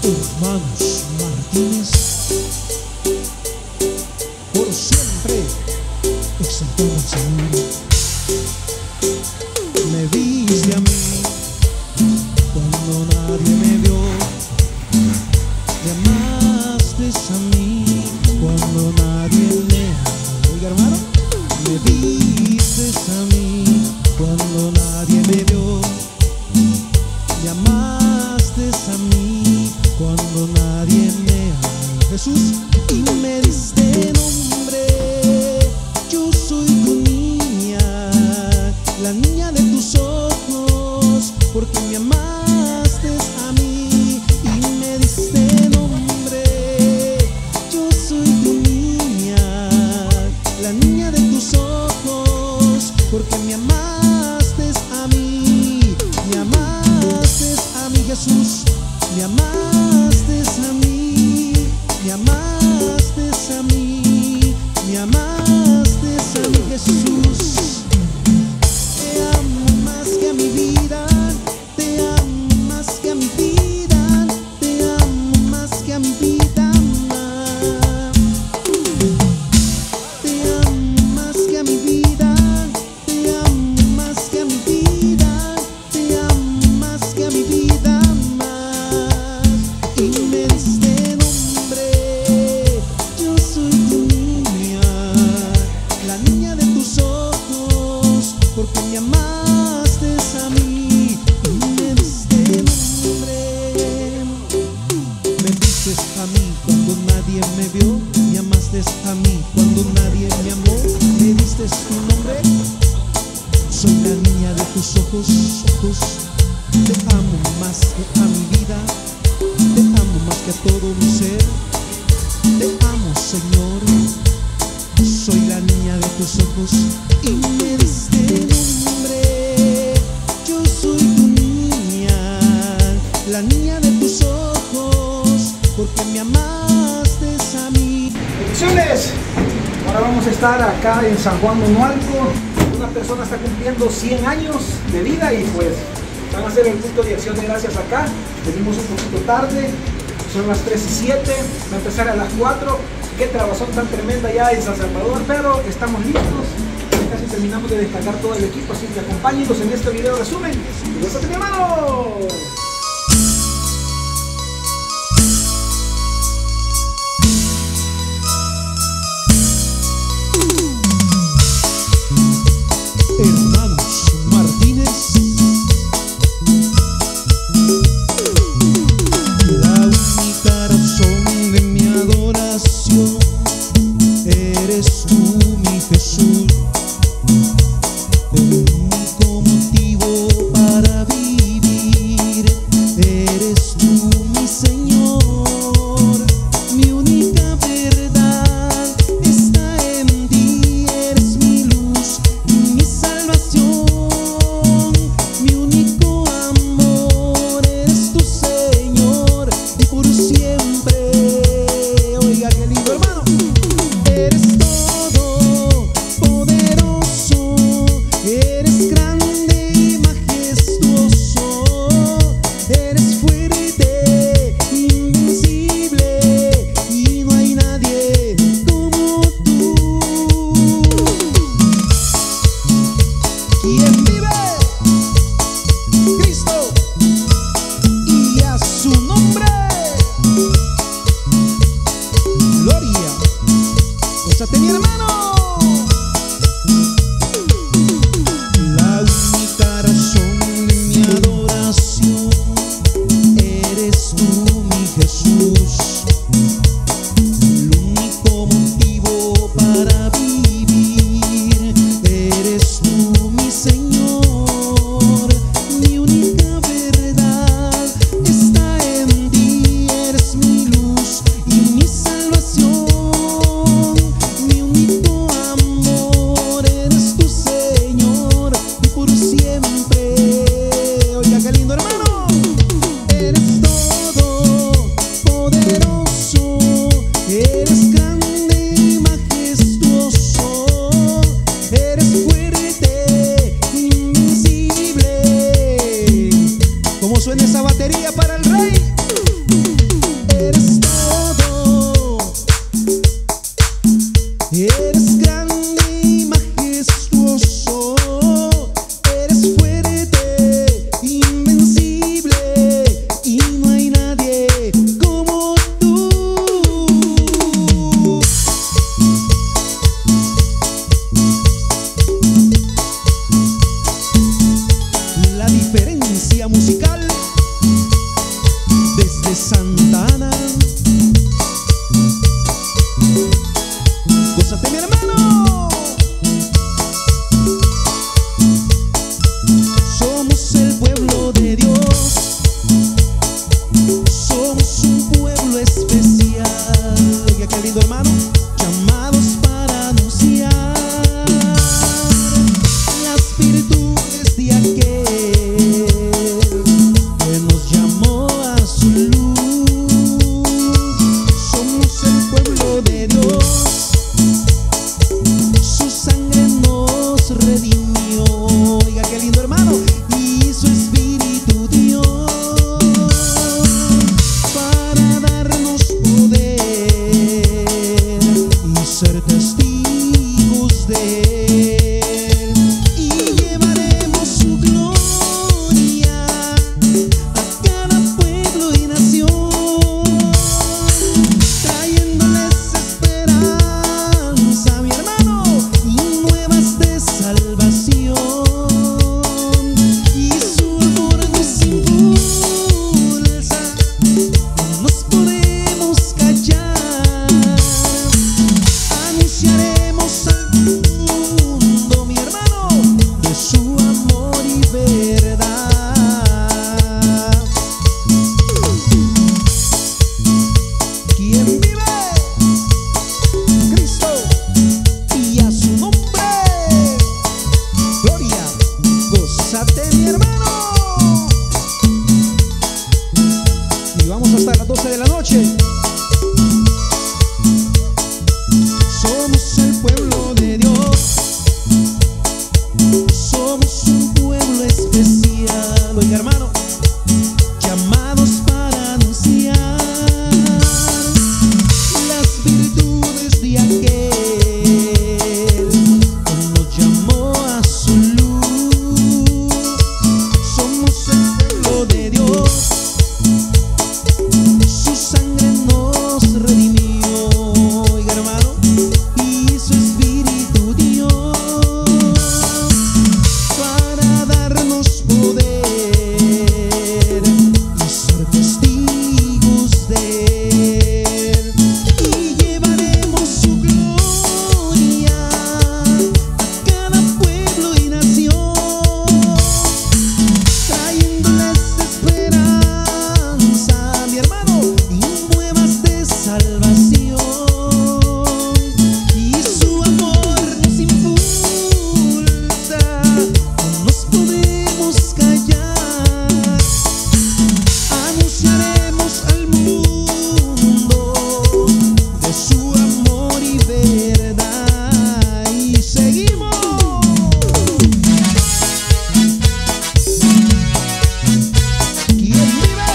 Hermanos Martínez, por siempre exaltamos al Señor. Me viste a mí cuando nadie me vio, me amaste a mí cuando nadie me amó. Oiga, hermano, me viste a mí cuando nadie me vio, me amaste a mí cuando nadie me amó. Jesús, y me diste nombre, yo soy tu niña, la niña de tus ojos, porque me amaste a mí y me diste nombre. Yo soy tu niña, la niña de tus ojos, porque me amaste a mí, Jesús, me amaste a mí, me amaste a mí, me amaste a mí, Jesús. Te amo más que a mi vida, te amo más que a mi vida, te amo más que a mi vida, te amo más que a mi vida, te amo más que a mi vida, te amo más que a mi vida, y me diste nombre. Yo soy tu niña, la niña de tus ojos, porque me amaste a mí y me diste nombre. Me diste a mí cuando nadie me vio, me amaste a mí cuando nadie me amó, me diste tu nombre. Soy la niña de tus ojos, te amo más que a mi vida, te amo más que a todo mi ser, te amo, Señor. Soy la niña de tus ojos y me diste nombre. Yo soy tu niña, la niña de tus ojos, porque me amaste a mí. Bendiciones. Ahora vamos a estar acá en San Juan Monualco. Una persona está cumpliendo 100 años de vida y pues van a hacer el culto de acción de gracias acá. Venimos un poquito tarde, son las 3:07, va a empezar a las 4. Qué trabazón tan tremenda ya en San Salvador, pero estamos listos. Casi terminamos de descargar todo el equipo, así que acompáñenos en este video resumen. ¡Y ¡Gózate, mi hermano! Hermanos Martínez, la única razón de mi adoración eres tú, mi Jesús, el único motivo para vivir. de Santa Ana. Gózate, mi hermano. Somos el pueblo de Dios. Somos un pueblo especial. Oiga, qué lindo, hermano. Llamados para anunciar las virtudes de aquel que nos llamó a su luz. Somos el pueblo de Dios. Su sangre nos redimió. Oiga, qué lindo, hermano. Y su Espíritu dio para darnos poder y ser testigos de Él. Y llevaremos su gloria a cada pueblo y nación, trayéndoles esperanza, mi hermano, y nuevas de salvación. Y su amor nos impulsa, no nos podemos callar. Anunciaremos al mundo, mi hermano, de su amor y verdad. ¿Quién vive? Cristo, y a su nombre gloria. Gózate, mi hermano. Y vamos hasta las 12 de la noche. Somos el pueblo de Dios. Somos un pueblo especial. Oiga, hermano, llamados para anunciar las virtudes de aquel que nos llamó a su luz. Somos el pueblo de Dios. Su sangre nos redimió. Oiga, hermano, y su Espíritu dio para darnos poder y ser testigos de Él. Y llevaremos su gloria a cada pueblo y nación, trayéndoles esperanza, mi hermano, y nuevas de salvación. Y su amor nos impulsa, no nos podemos callar. Anunciaremos al mundo de su amor y verdad. Y seguimos. ¿Quién vive?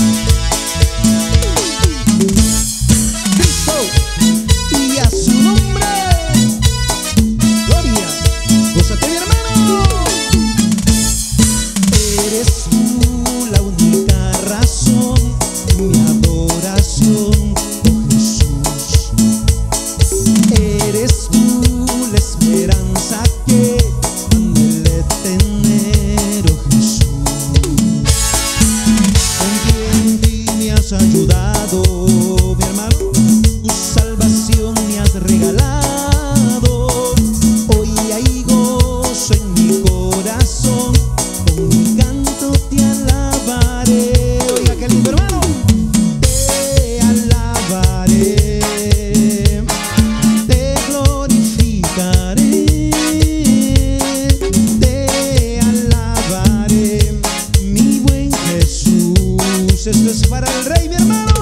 Cristo, y a su nombre gloria. Gózate, mi hermano. Eres tú la única razón de mi adoración, oh Jesús. Eres tú la esperanza que anhelé tener, oh Jesús. En ti me has ayudado, mi hermano. Tu salvación me has regalado. Hoy hay gozo en mi corazón. Con mi canto te alabaré. Oiga, qué lindo, hermano. Te alabaré, te glorificaré, te alabaré, mi buen Jesús. Esto es para el Rey, mi hermano.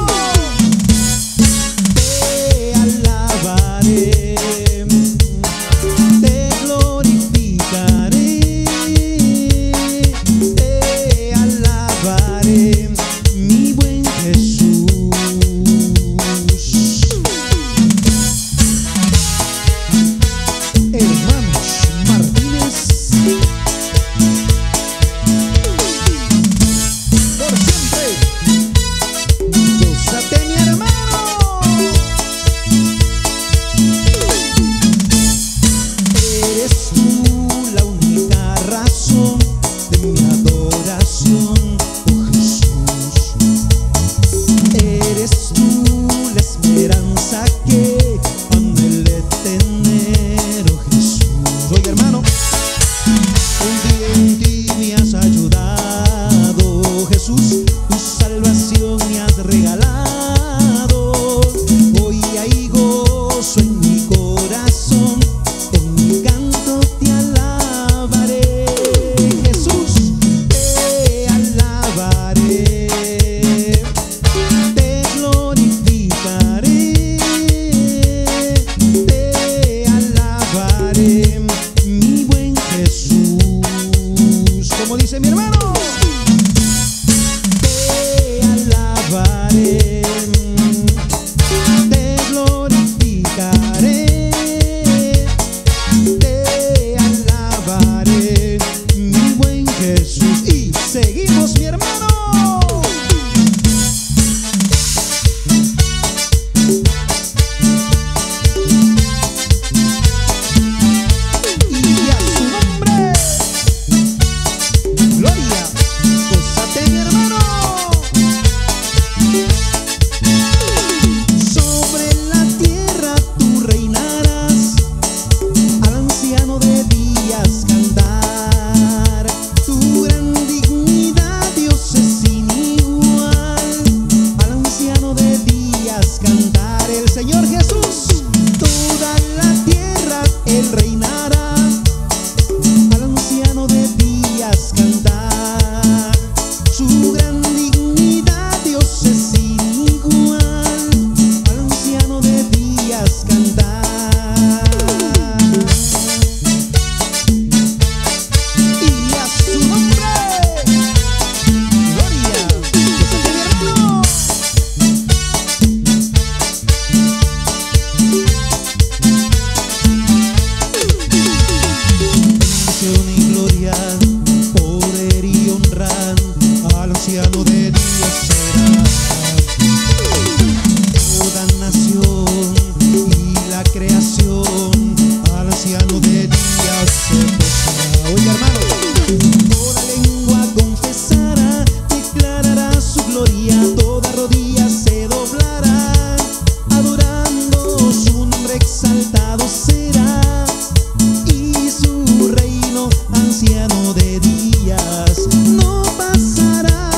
toda rodilla se doblará, adorando su nombre exaltado será, y su reino anciano de días no pasará.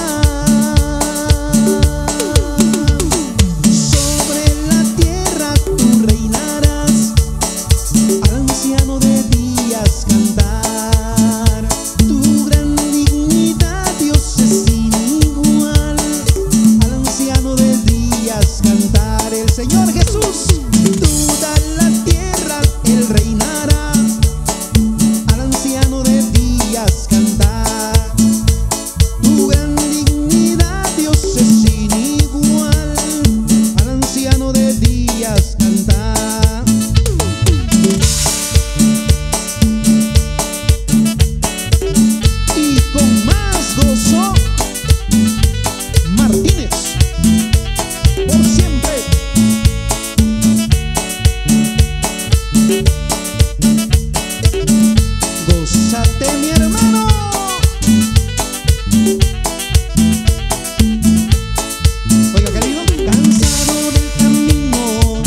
Sobre la tierra tú reinarás, al anciano de días cantar, tu gran dignidad, Dios es sin igual, al anciano de días cantar, el Señor Jesús. Toda la tierra Él reinará, al anciano de días cantar, tu gran dignidad, Dios es sin igual, al anciano de días cantar. Y con más gozo, Martínez, por siempre. Gózate, mi hermano. Oiga, qué lindo. Cansado del camino,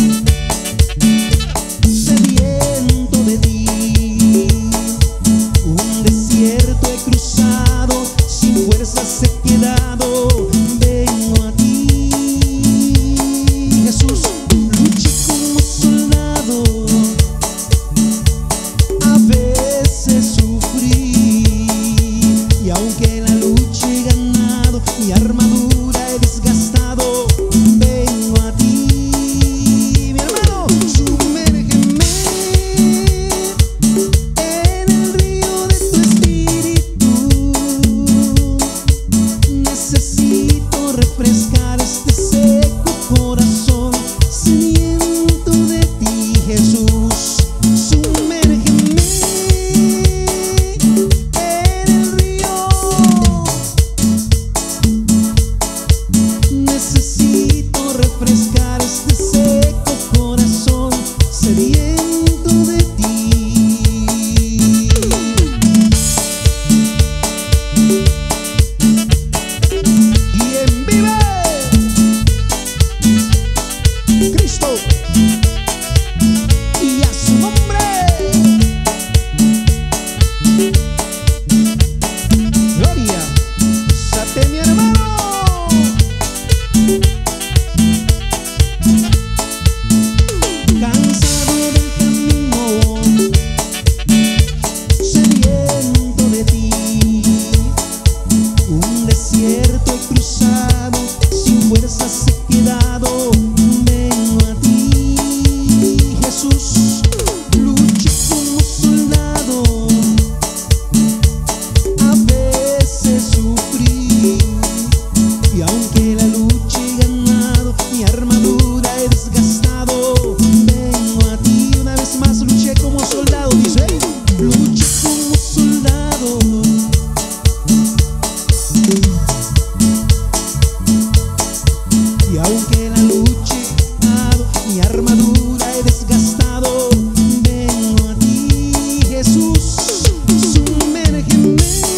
sediento de ti, un desierto he cruzado, sin fuerzas he quedado, vengo a ti, Jesús. Luché como soldado, a veces sufrí, y aunque la lucha he ganado, mi armadura he desgastado, vengo a ti, mi hermano. Sumérgeme en el río de tu espíritu, necesito refrescar este seco corazón, sediento de ti, Jesús. Sumérgeme en el río, necesito refrescar este seco corazón, sediento de ti. ¿Quién vive? Cristo, y a su nombre. Gloria, sate, mi hermano. Cansado del camino, sediento de ti, un desierto he cruzado, sin fuerzas he quedado, vengo a ti, Jesús. Luché como soldado, a veces sufrí, y aunque la lucha he ganado, mi armadura he desgastado, vengo a ti. Una vez más, luché como soldado, dice. Luché como soldado, y aunque la lucha he ganado, mi armadura he desgastado, vengo a ti, Jesús. Sumérgeme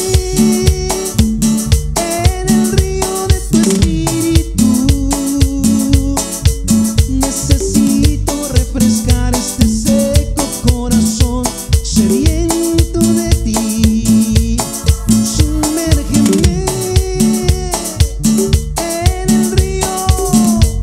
en el río de tu espíritu, necesito refrescar este seco corazón, sediento de ti. Sumérgeme en el río,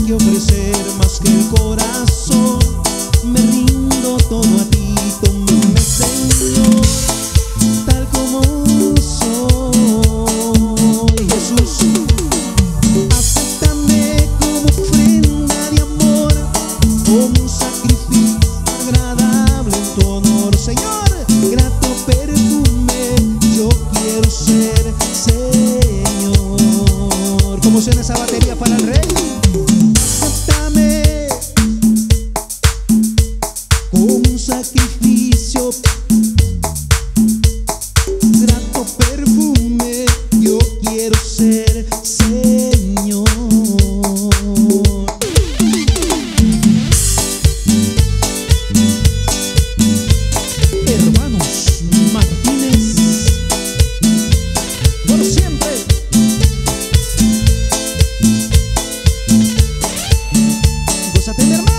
que ofrecer más que el corazón. Me rindo todo a ti, tómame, Señor, tal como soy. Jesús, acéptame como ofrenda de amor, como un sacrificio agradable en tu honor. Señor, grato perfume yo quiero ser, Señor. ¿Cómo suena esa batería para el rey? Acéptame como un sacrificio, grato perfume yo quiero ser, Señor. Hermanos Martínez, por siempre. Gózate, mi hermano.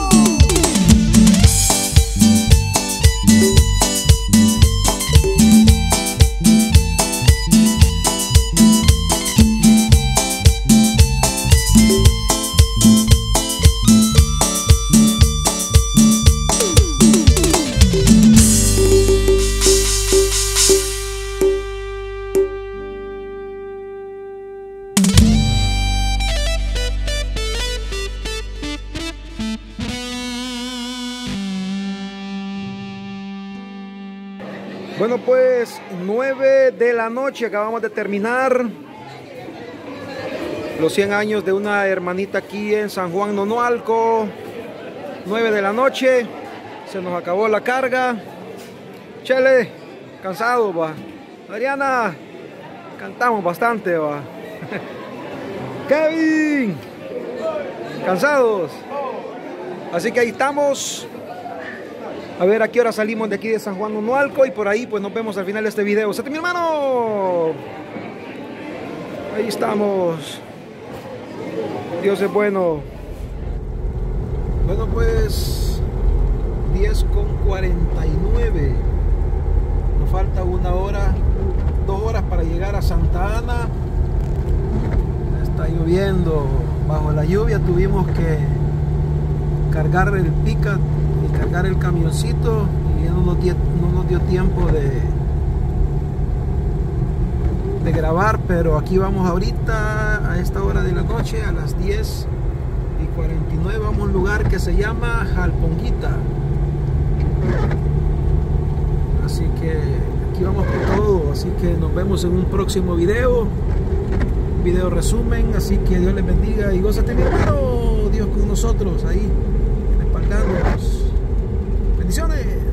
Bueno, pues 9 de la noche, acabamos de terminar los 100 años de una hermanita aquí en San Juan Nonualco. 9 de la noche, se nos acabó la carga. Chele, cansado, va. Adriana, cantamos bastante, va. Kevin, cansados. Así que ahí estamos. A ver a qué hora salimos de aquí de San Juan Nonualco y por ahí pues nos vemos al final de este video. ¡Sete, mi hermano! Ahí estamos. Dios es bueno. Bueno, pues 10:49. Nos falta 1 hora, 2 horas para llegar a Santa Ana. Está lloviendo. Bajo la lluvia tuvimos que cargar el pickup y cargar el camioncito y ya no nos dio tiempo de grabar, pero aquí vamos ahorita a esta hora de la noche, a las 10:49. vamos a un lugar que se llama Jalponguita, así que aquí vamos por todo. Así que nos vemos en un próximo video resumen. Así que Dios les bendiga y gózate, mi hermano. Dios con nosotros ahí respaldándonos. Bendiciones.